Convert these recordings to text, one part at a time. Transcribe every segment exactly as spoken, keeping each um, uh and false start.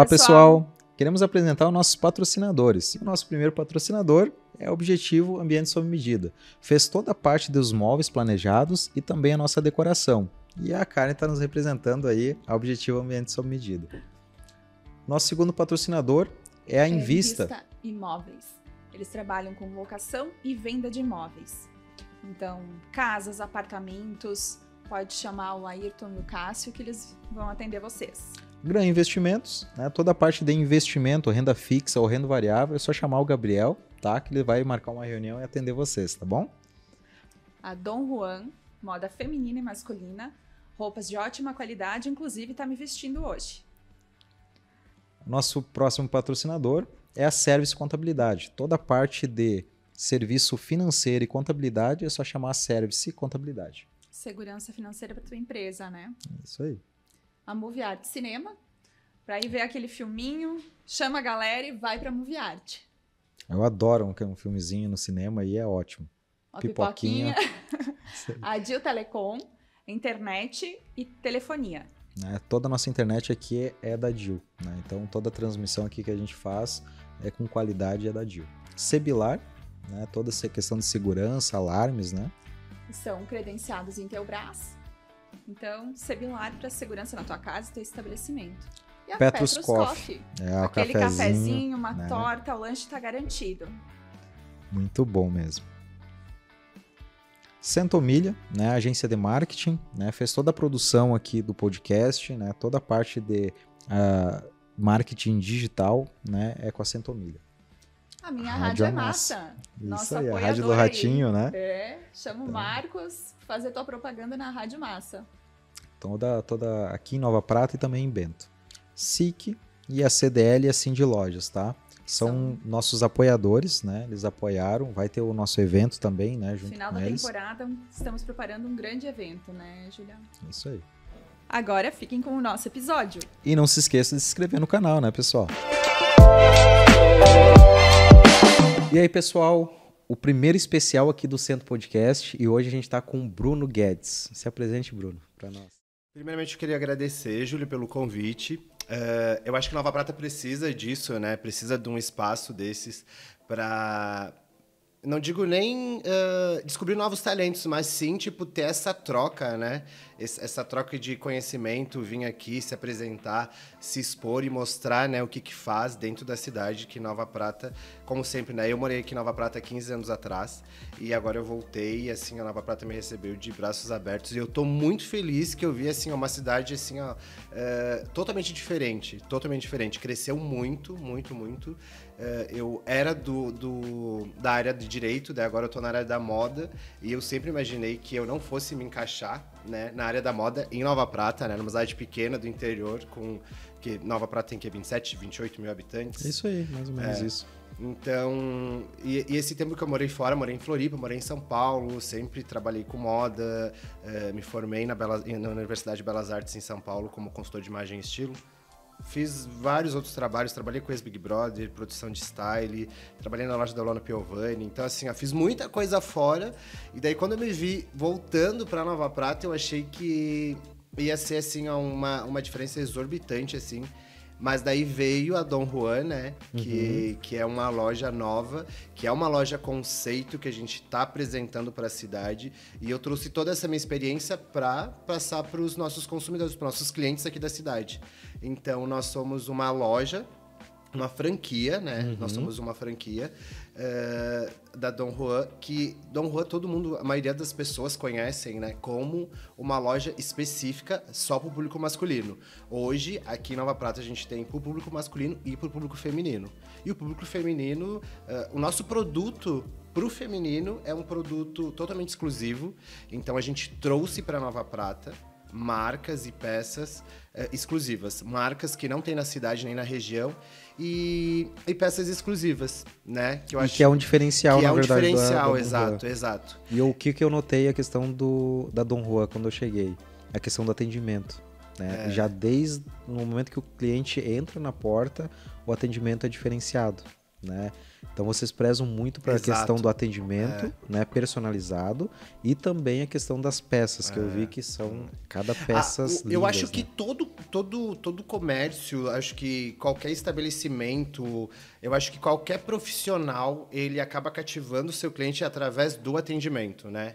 pessoal. pessoal! Queremos apresentar os nossos patrocinadores. E o nosso primeiro patrocinador é o Objetivo Ambiente Sob Medida. Fez toda a parte dos móveis planejados e também a nossa decoração. E a Karen está nos representando aí a Objetivo Ambiente Sob Medida. Nosso segundo patrocinador é a É Invista. Invista Imóveis. Eles trabalham com locação e venda de imóveis. Então, casas, apartamentos, pode chamar o Ayrton e o Cássio que eles vão atender vocês. Gran Investimentos, né? Toda a parte de investimento, renda fixa ou renda variável, é só chamar o Gabriel, tá? Que ele vai marcar uma reunião e atender vocês, tá bom? A Dom Juan, moda feminina e masculina, roupas de ótima qualidade, inclusive está me vestindo hoje. Nosso próximo patrocinador é a Service Contabilidade. Toda a parte de serviço financeiro e contabilidade é só chamar a Service Contabilidade. Segurança financeira para tua empresa, né? Isso aí. A Movie Art Cinema, para ir ver aquele filminho, chama a galera e vai para Movie Art. Eu adoro um, um filmezinho no cinema e é ótimo. Uma Pipoquinha. pipoquinha. A Dil Telecom, internet e telefonia. Né? Toda a nossa internet aqui é, é da Dil, né? Então toda a transmissão aqui que a gente faz é com qualidade é da Dil. Cebilar, né? Toda essa questão de segurança, alarmes, né? São credenciados em Intelbras. Então, Cebilar para segurança na tua casa e teu estabelecimento. E a Petrus Petrus Coffee. Coffee. É, Aquele cafezinho, cafezinho, uma né? torta, o lanche está garantido. Muito bom mesmo. Centomilha, né, agência de marketing, né, fez toda a produção aqui do podcast, né, toda a parte de uh, marketing digital, né, é com a Centomilha. A minha Rádio rádio, é Massa. massa. Isso Nossa aí, a apoiadora Rádio do Ratinho, aí. né? É, chama o Então. Marcos, fazer tua propaganda na Rádio Massa. Toda, toda aqui em Nova Prata e também em Bento. S I C e a C D L e a Cindy Lojas, tá? São, São nossos apoiadores, né? Eles apoiaram, vai ter o nosso evento também, né? No Junto final com da eles. temporada, estamos preparando um grande evento, né, Juliana? Isso aí. Agora fiquem com o nosso episódio. E não se esqueça de se inscrever no canal, né, pessoal? E aí, pessoal, o primeiro especial aqui do Centro Podcast e hoje a gente está com o Bruno Guedes. Se apresente, Bruno, para nós. Primeiramente, eu queria agradecer, Júlio, pelo convite. Uh, eu acho que Nova Prata precisa disso, né? Precisa de um espaço desses para, não digo nem uh, descobrir novos talentos, mas sim, tipo, ter essa troca, né? Essa troca de conhecimento, vir aqui, se apresentar, se expor e mostrar, né, o que que faz dentro da cidade, que Nova Prata, como sempre, né? Eu morei aqui em Nova Prata há quinze anos atrás e agora eu voltei e, assim, a Nova Prata me recebeu de braços abertos e eu tô muito feliz que eu vi, assim, uma cidade, assim, ó, é, totalmente diferente, totalmente diferente. Cresceu muito, muito, muito. É, eu era do, do, da área de direito, daí agora eu tô na área da moda e eu sempre imaginei que eu não fosse me encaixar, né, na área da moda em Nova Prata, né, numa cidade pequena do interior, com que Nova Prata tem que vinte e sete, vinte e oito mil habitantes. Isso aí, mais ou menos É. isso. Então, e, e esse tempo que eu morei fora, morei em Floripa, morei em São Paulo, sempre trabalhei com moda, eh, me formei na, Bela, na Universidade de Belas Artes em São Paulo como consultor de imagem e estilo. Fiz vários outros trabalhos, trabalhei com ex-Big Brother, produção de style, trabalhei na loja da Lona Piovani, então assim, eu fiz muita coisa fora, e daí quando eu me vi voltando para Nova Prata, eu achei que ia ser assim, uma, uma diferença exorbitante, assim, mas daí veio a Dom Juan, né, que, uhum. que é uma loja nova, que é uma loja conceito que a gente está apresentando para a cidade, e eu trouxe toda essa minha experiência para passar para os nossos consumidores, para os nossos clientes aqui da cidade. Então, nós somos uma loja, uma franquia, né? Uhum. Nós somos uma franquia uh, da Dom Juan, que Dom Juan todo mundo, a maioria das pessoas conhecem, né? Como uma loja específica só para o público masculino. Hoje, aqui em Nova Prata, a gente tem para o público masculino e para o público feminino. E o público feminino, uh, o nosso produto para o feminino é um produto totalmente exclusivo. Então, a gente trouxe para Nova Prata marcas e peças uh, exclusivas, marcas que não tem na cidade nem na região e, e peças exclusivas, né? Que eu e acho que é um diferencial, que na é um verdade, diferencial, da, da exato, exato. E o que, que eu notei a questão do, da Dom Juan quando eu cheguei, a questão do atendimento, né? É. Já desde o momento que o cliente entra na porta, o atendimento é diferenciado. né? Então vocês prezam muito para a Exato. questão do atendimento, É. né, personalizado, e também a questão das peças, que É. eu vi que são cada Ah, peças o- eu lindas, acho né? que todo, todo, todo comércio, acho que qualquer estabelecimento, eu acho que qualquer profissional, ele acaba cativando o seu cliente através do atendimento, né?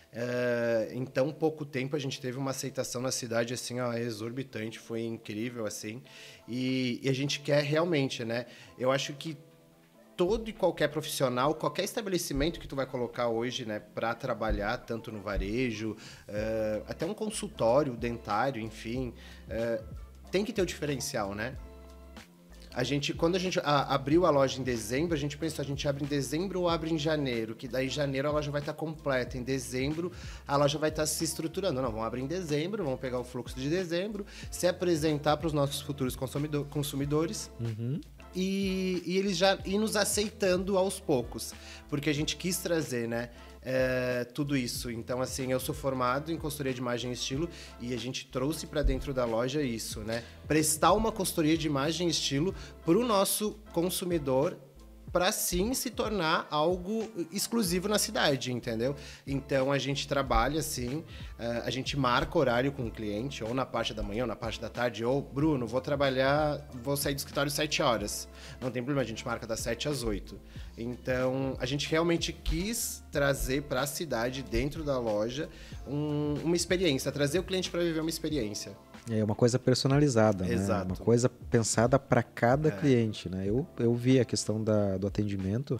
É, em tão pouco tempo a gente teve uma aceitação na cidade assim, ó, exorbitante, foi incrível assim, e, e a gente quer realmente, né? Eu acho que todo e qualquer profissional, qualquer estabelecimento que tu vai colocar hoje, né, para trabalhar, tanto no varejo, uh, até um consultório dentário, enfim, uh, tem que ter o diferencial, né? A gente, quando a gente a, abriu a loja em dezembro, a gente pensou, a gente abre em dezembro ou abre em janeiro, que daí em janeiro a loja vai estar completa, em dezembro a loja vai estar se estruturando. Não, vamos abrir em dezembro, vamos pegar o fluxo de dezembro, se apresentar para os nossos futuros consumidor, consumidores, Uhum. E, e eles já ir nos aceitando aos poucos, porque a gente quis trazer, né, é, tudo isso. Então, assim, eu sou formado em consultoria de imagem e estilo e a gente trouxe para dentro da loja isso, né? Prestar uma consultoria de imagem e estilo para o nosso consumidor, para sim se tornar algo exclusivo na cidade, entendeu? Então a gente trabalha assim, uh, a gente marca horário com o cliente, ou na parte da manhã, ou na parte da tarde, ou Bruno, vou trabalhar, vou sair do escritório às sete horas. Não tem problema, a gente marca das sete às oito. Então a gente realmente quis trazer para a cidade, dentro da loja, um, uma experiência, trazer o cliente para viver uma experiência. É uma coisa personalizada, Exato. né? Uma coisa pensada para cada é. cliente, né? Eu, eu vi a questão da, do atendimento,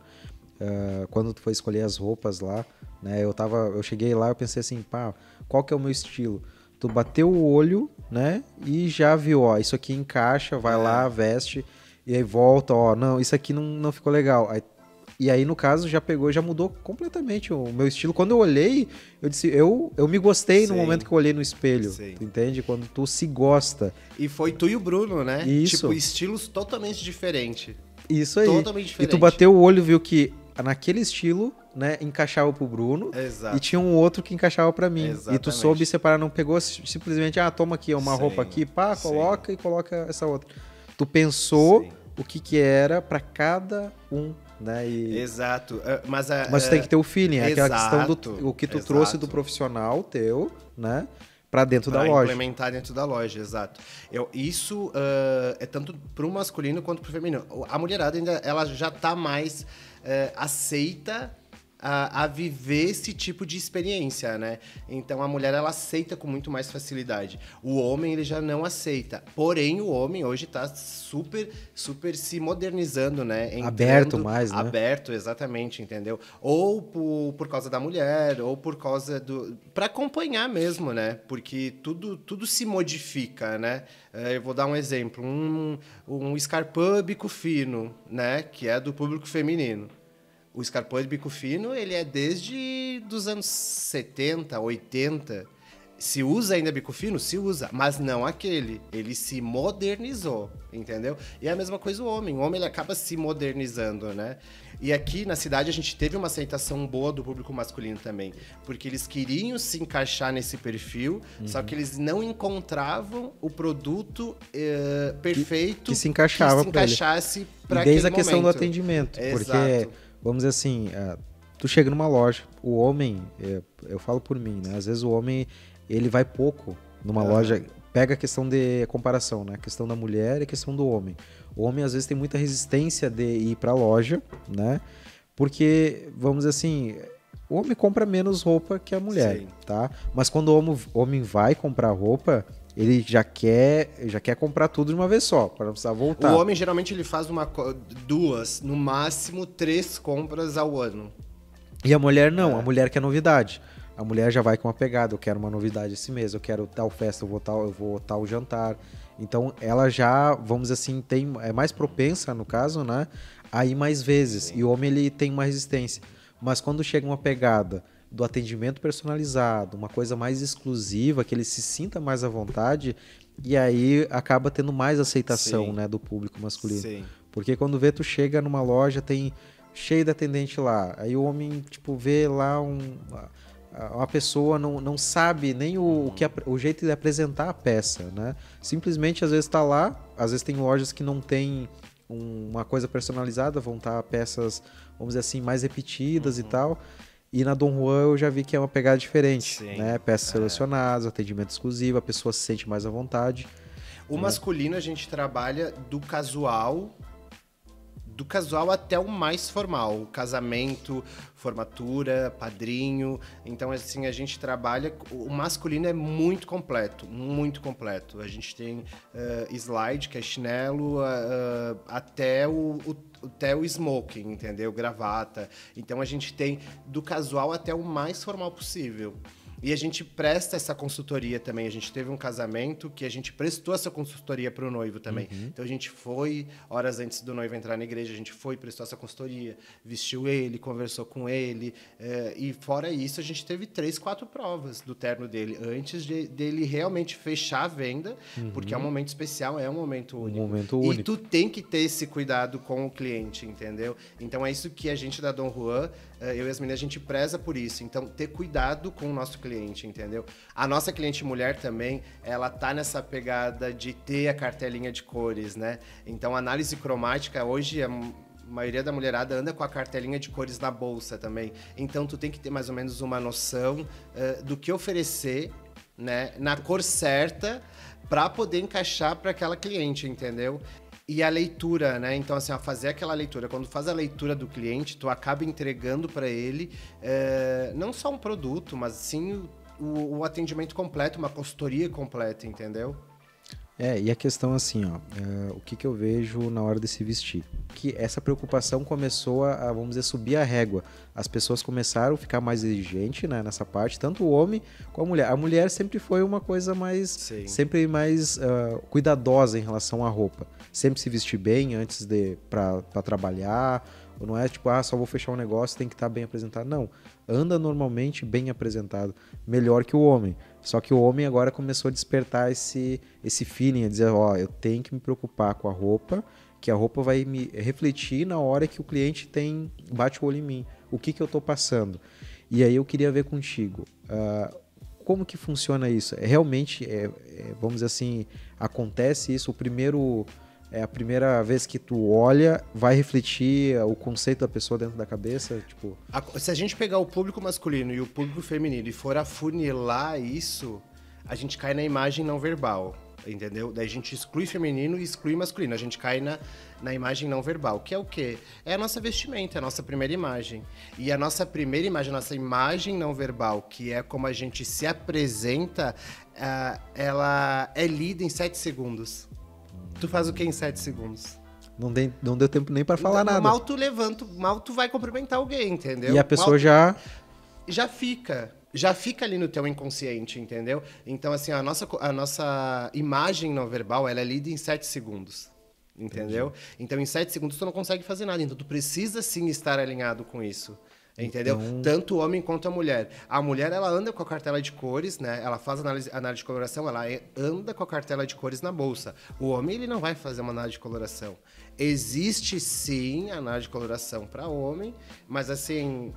uh, quando tu foi escolher as roupas lá, né? Eu, tava, eu cheguei lá e pensei assim, pá, qual que é o meu estilo? Tu bateu o olho, né? E já viu, ó, isso aqui encaixa, vai é. lá, veste, e aí volta, ó, não, isso aqui não, não ficou legal. Aí, e aí, no caso, já pegou, já mudou completamente o meu estilo. Quando eu olhei, eu disse, eu, eu me gostei Sim. no momento que eu olhei no espelho. Sim. Tu entende? Quando tu se gosta. E foi tu e o Bruno, né? Isso. Tipo, estilos totalmente diferentes. Isso aí. Totalmente diferente. E tu bateu o olho e viu que naquele estilo, né, encaixava pro Bruno. Exato. E tinha um outro que encaixava pra mim. Exatamente. E tu soube separar, não pegou simplesmente, ah, toma aqui uma Sim. roupa aqui, pá, coloca Sim. e coloca essa outra. Tu pensou Sim. o que que era pra cada um. Né? E... Exato. Mas, a, Mas tu tem que ter o feeling, é aquela exato, questão do o que tu exato. trouxe do profissional teu, né? Pra dentro pra da loja. Implementar dentro da loja, exato. Eu, isso uh, é tanto pro masculino quanto pro feminino. A mulherada ainda ela já tá mais uh, aceita A, a viver esse tipo de experiência, né? Então a mulher ela aceita com muito mais facilidade. O homem ele já não aceita. Porém o homem hoje está super, super se modernizando, né? Entrando, aberto mais, né? Aberto, exatamente, entendeu? Ou por, por causa da mulher, ou por causa do, para acompanhar mesmo, né? Porque tudo, tudo se modifica, né? Eu vou dar um exemplo, um, um escarpão bico fino, né? Que é do público feminino. O escarpão de bico fino, ele é desde dos anos setenta, oitenta. Se usa ainda bico fino? Se usa, mas não aquele. Ele se modernizou, entendeu? E é a mesma coisa o homem. O homem ele acaba se modernizando, né? E aqui na cidade a gente teve uma aceitação boa do público masculino também, porque eles queriam se encaixar nesse perfil, uhum. só que eles não encontravam o produto uh, perfeito que, que se encaixava que se encaixasse para aquele desde a questão momento. do atendimento, Exato. Porque vamos dizer assim, uh, tu chega numa loja, o homem, eu, eu falo por mim, né? Às vezes o homem ele vai pouco numa uhum. loja. Pega a questão de comparação, né? A questão da mulher e a questão do homem. O homem, às vezes, tem muita resistência de ir para a loja, né? Porque, vamos dizer assim, o homem compra menos roupa que a mulher, Sim. tá? Mas quando o homem, o homem vai comprar roupa, ele já quer, já quer comprar tudo de uma vez só, para não precisar voltar. O homem, geralmente, ele faz uma, duas, no máximo, três compras ao ano. E a mulher não, é. a mulher quer novidade. A mulher já vai com uma pegada, eu quero uma novidade esse mês, eu quero tal festa, eu vou tal, eu vou tal jantar. Então ela já, vamos dizer assim, tem, é mais propensa, no caso, né, a ir mais vezes. Sim. E o homem ele tem uma resistência. Mas quando chega uma pegada do atendimento personalizado, uma coisa mais exclusiva, que ele se sinta mais à vontade, e aí acaba tendo mais aceitação, né, do público masculino. Sim. Porque quando vê, tu chega numa loja, tem cheio de atendente lá, aí o homem, tipo, vê lá um... uma pessoa não, não sabe nem o, o, que, o jeito de apresentar a peça, né? Simplesmente, às vezes, está lá, às vezes tem lojas que não tem um, uma coisa personalizada, vão estar peças, vamos dizer assim, mais repetidas Uhum. e tal. E na Dom Juan eu já vi que é uma pegada diferente, Sim, né? Peças é. selecionadas, atendimento exclusivo, a pessoa se sente mais à vontade. O masculino a gente trabalha do casual, do casual até o mais formal, casamento, formatura, padrinho. Então, assim, a gente trabalha... O masculino é muito completo, muito completo. A gente tem uh, slide, que é chinelo, uh, até o, o, até o smoking, entendeu? Gravata. Então, a gente tem do casual até o mais formal possível. E a gente presta essa consultoria também. A gente teve um casamento que a gente prestou essa consultoria para o noivo também. Uhum. Então a gente foi, horas antes do noivo entrar na igreja, a gente foi, prestou essa consultoria, vestiu ele, conversou com ele. É, e fora isso, a gente teve três, quatro provas do terno dele, antes de, dele realmente fechar a venda, uhum. porque é um momento especial, é um momento único. Um momento único. E tu tem que ter esse cuidado com o cliente, entendeu? Então é isso que a gente da Dom Juan, eu e as meninas, a gente preza por isso. Então, ter cuidado com o nosso cliente, entendeu? A nossa cliente mulher também, ela tá nessa pegada de ter a cartelinha de cores, né? Então, a análise cromática, hoje, a maioria da mulherada anda com a cartelinha de cores na bolsa também. Então, tu tem que ter mais ou menos uma noção uh, do que oferecer, né? Na cor certa, para poder encaixar para aquela cliente, entendeu? E a leitura, né? Então, assim, ó, fazer aquela leitura. Quando faz a leitura do cliente, tu acaba entregando para ele é, não só um produto, mas sim o, o atendimento completo, uma consultoria completa, entendeu? É, e a questão assim, ó, é, o que, que eu vejo na hora de se vestir? Que essa preocupação começou a, a, vamos dizer, subir a régua. As pessoas começaram a ficar mais exigentes, né, nessa parte, tanto o homem como a mulher. A mulher sempre foi uma coisa mais, Sim. sempre mais uh, cuidadosa em relação à roupa. Sempre se vestir bem antes de para trabalhar, ou não é tipo, ah, só vou fechar um negócio, tem que estar bem apresentado. Não, anda normalmente bem apresentado, melhor que o homem. Só que o homem agora começou a despertar esse, esse feeling, a dizer, ó, eu tenho que me preocupar com a roupa, que a roupa vai me refletir na hora que o cliente tem bate o olho em mim. O que que eu tô passando? E aí eu queria ver contigo, uh, como que funciona isso? É, realmente, é, é, vamos dizer assim, acontece isso, o primeiro... É a primeira vez que tu olha, vai refletir o conceito da pessoa dentro da cabeça? Tipo... Se a gente pegar o público masculino e o público feminino e for afunilar isso, a gente cai na imagem não verbal, entendeu? Daí a gente exclui feminino e exclui masculino. A gente cai na, na imagem não verbal, que é o quê? É a nossa vestimenta, é a nossa primeira imagem. E a nossa primeira imagem, a nossa imagem não verbal, que é como a gente se apresenta, uh, ela é lida em sete segundos. Tu faz o que em sete segundos? Não, de, não deu tempo nem pra falar então, nada. Mal tu levanta, mal tu vai cumprimentar alguém, entendeu? E a pessoa mal já... Já fica. Já fica ali no teu inconsciente, entendeu? Então, assim, a nossa, a nossa imagem não verbal, ela é lida em sete segundos. Entendeu? Entendi. Então, em sete segundos, tu não consegue fazer nada. Então, tu precisa, sim, estar alinhado com isso. Entendeu? Então... Tanto o homem quanto a mulher. A mulher, ela anda com a cartela de cores, né? Ela faz análise, análise de coloração, ela anda com a cartela de cores na bolsa. O homem, ele não vai fazer uma análise de coloração. Existe, sim, análise de coloração para homem, mas, assim...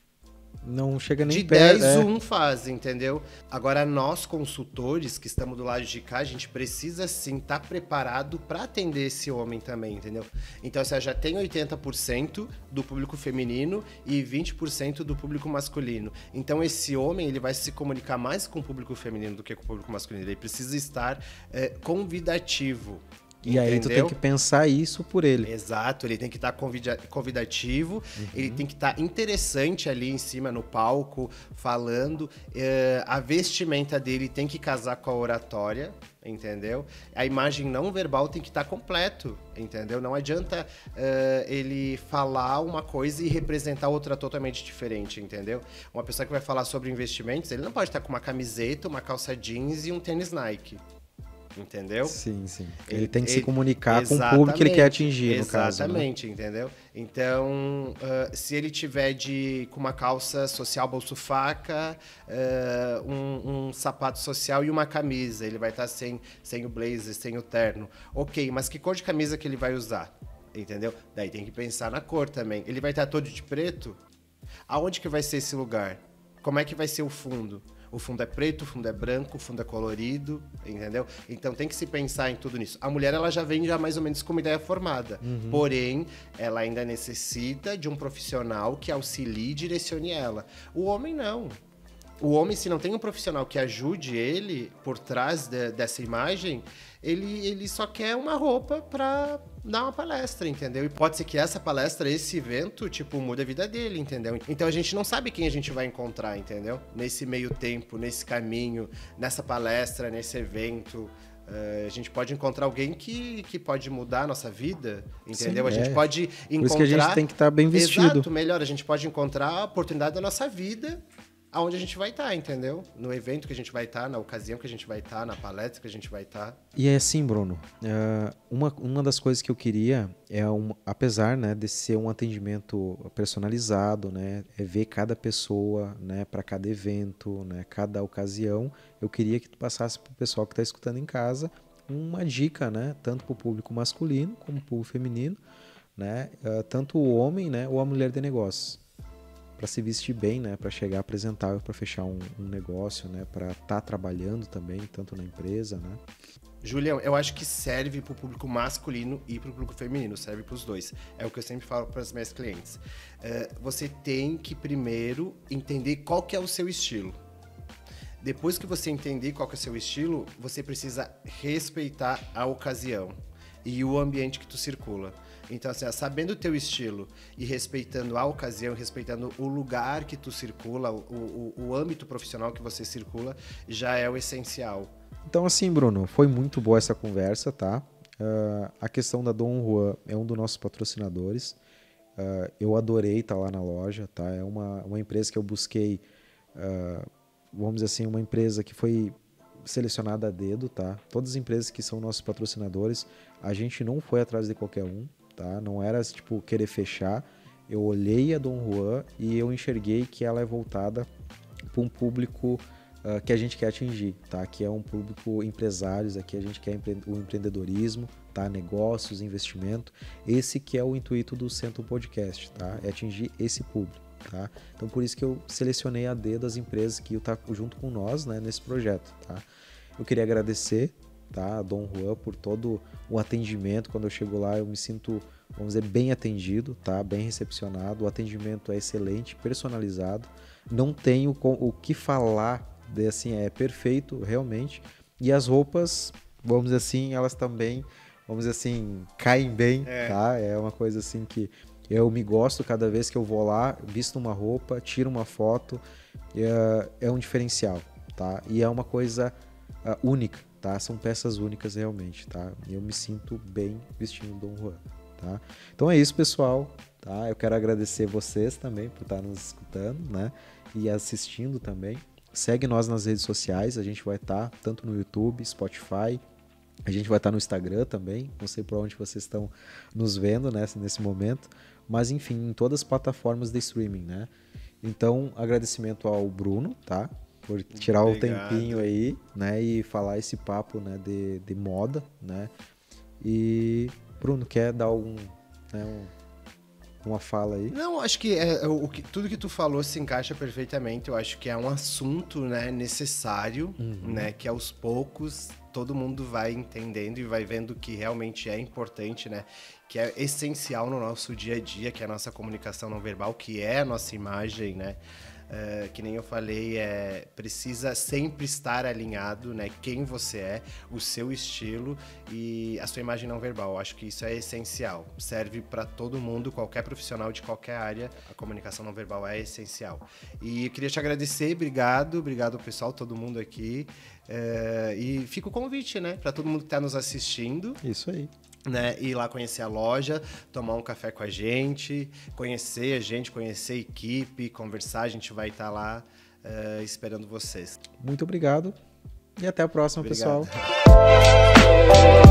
Não chega nem de perto. dez, é. um faz, entendeu? Agora, nós, consultores, que estamos do lado de cá, a gente precisa, sim, estar tá preparado para atender esse homem também, entendeu? Então, assim, já tem oitenta por cento do público feminino e vinte por cento do público masculino. Então, esse homem, ele vai se comunicar mais com o público feminino do que com o público masculino. Ele precisa estar é, convidativo. E aí tu tem que pensar isso por ele. Exato, ele tem que estar convida- convidativo, uhum. ele tem que estar interessante ali em cima no palco, falando. Uh, a vestimenta dele tem que casar com a oratória, entendeu? A imagem não verbal tem que estar completo, entendeu? Não adianta uh, ele falar uma coisa e representar outra totalmente diferente, entendeu? Uma pessoa que vai falar sobre investimentos, ele não pode estar com uma camiseta, uma calça jeans e um tênis Nike. Entendeu? Sim, sim. Ele, ele tem que ele, se comunicar com o público que ele quer atingir, no caso. Exatamente, né? Entendeu? Então, uh, se ele tiver de, com uma calça social bolso-faca, uh, um, um sapato social e uma camisa, ele vai estar sem, sem o blazer, sem o terno. Ok, mas que cor de camisa que ele vai usar? Entendeu? Daí tem que pensar na cor também. Ele vai estar todo de preto? Aonde que vai ser esse lugar? Como é que vai ser o fundo? O fundo é preto, o fundo é branco, o fundo é colorido, entendeu? Então tem que se pensar em tudo nisso. A mulher, ela já vem já mais ou menos com uma ideia formada. Uhum. Porém, ela ainda necessita de um profissional que auxilie e direcione ela. O homem não. O homem, se não tem um profissional que ajude ele por trás de, dessa imagem, ele, ele só quer uma roupa para dar uma palestra, entendeu? E pode ser que essa palestra, esse evento, tipo, mude a vida dele, entendeu? Então a gente não sabe quem a gente vai encontrar, entendeu? Nesse meio tempo, nesse caminho, nessa palestra, nesse evento. Uh, a gente pode encontrar alguém que, que pode mudar a nossa vida, entendeu? Sim, a gente é. pode encontrar... Por isso que a gente tem que estar bem vestido. Exato, melhor. A gente pode encontrar a oportunidade da nossa vida aonde a gente vai estar, entendeu? No evento que a gente vai estar, na ocasião que a gente vai estar, na palestra que a gente vai estar. E é assim, Bruno, uh, uma, uma das coisas que eu queria é, um, apesar, né, de ser um atendimento personalizado, né, é ver cada pessoa, né, para cada evento, né, cada ocasião, eu queria que tu passasse para o pessoal que está escutando em casa uma dica, né, tanto para o público masculino como para o público feminino, né, uh, tanto o homem, né, ou a mulher de negócios, para se vestir bem, né, para chegar apresentável, para fechar um, um negócio, né, para estar tá trabalhando também, tanto na empresa, né. Julião, eu acho que serve para o público masculino e para o público feminino, serve para os dois. É o que eu sempre falo para as minhas clientes. É, você tem que primeiro entender qual que é o seu estilo. Depois que você entender qual que é o seu estilo, você precisa respeitar a ocasião e o ambiente que tu circula. Então, assim, sabendo o teu estilo e respeitando a ocasião, respeitando o lugar que tu circula, o, o, o âmbito profissional que você circula, já é o essencial. Então, assim, Bruno, foi muito boa essa conversa, tá? Uh, a questão da Dom Juan é um dos nossos patrocinadores. Uh, eu adorei estar lá na loja, tá? É uma, uma empresa que eu busquei, uh, vamos dizer assim, uma empresa que foi selecionada a dedo, tá? Todas as empresas que são nossos patrocinadores, a gente não foi atrás de qualquer um. Tá? Não era tipo querer fechar. Eu olhei a Dom Juan e eu enxerguei que ela é voltada para um público uh, que a gente quer atingir, tá? Que é um público empresários, aqui a gente quer empre- o empreendedorismo, tá? Negócios, investimento. Esse que é o intuito do Centro Podcast, tá? É atingir esse público, tá? Então por isso que eu selecionei a dedo as empresas que estão junto com nós, né, nesse projeto, tá? Eu queria agradecer, tá, a Dom Juan por todo o atendimento. Quando eu chego lá eu me sinto, vamos dizer, bem atendido, tá, bem recepcionado. O atendimento é excelente, personalizado, não tenho o que falar, de, assim, é perfeito realmente. E as roupas, vamos dizer assim, elas também, vamos dizer assim, caem bem, é. Tá, é uma coisa assim que eu me gosto cada vez que eu vou lá, visto uma roupa, tiro uma foto, é, é um diferencial, tá, e é uma coisa uh, única. Tá? São peças únicas realmente, tá? Eu me sinto bem vestindo Dom Juan, tá? Então é isso, pessoal, tá? Eu quero agradecer vocês também por estar nos escutando, né? E assistindo também. Segue nós nas redes sociais, a gente vai estar tanto no YouTube, Spotify, a gente vai estar no Instagram também, não sei por onde vocês estão nos vendo, né, nesse momento, mas enfim, em todas as plataformas de streaming, né? Então, agradecimento ao Bruno, tá? Por tirar Obrigado. O tempinho aí, né, e falar esse papo, né, de, de moda, né, e Bruno, quer dar algum, né, um, uma fala aí? Não, acho que, é, o, que tudo que tu falou se encaixa perfeitamente. Eu acho que é um assunto, né, necessário, uhum. né, que aos poucos todo mundo vai entendendo e vai vendo que realmente é importante, né, que é essencial no nosso dia a dia, que é a nossa comunicação não verbal, que é a nossa imagem, né. Uh, que nem eu falei, é, precisa sempre estar alinhado, né, quem você é, o seu estilo e a sua imagem não verbal. Acho que isso é essencial, serve para todo mundo, qualquer profissional de qualquer área, a comunicação não verbal é essencial. E eu queria te agradecer, obrigado, obrigado ao pessoal, todo mundo aqui, uh, e fica o convite, né, para todo mundo que está nos assistindo. Isso aí. Né, ir lá conhecer a loja, tomar um café com a gente, conhecer a gente, conhecer a equipe, conversar, a gente vai estar lá uh, esperando vocês. Muito obrigado e até a próxima, Obrigado. Pessoal.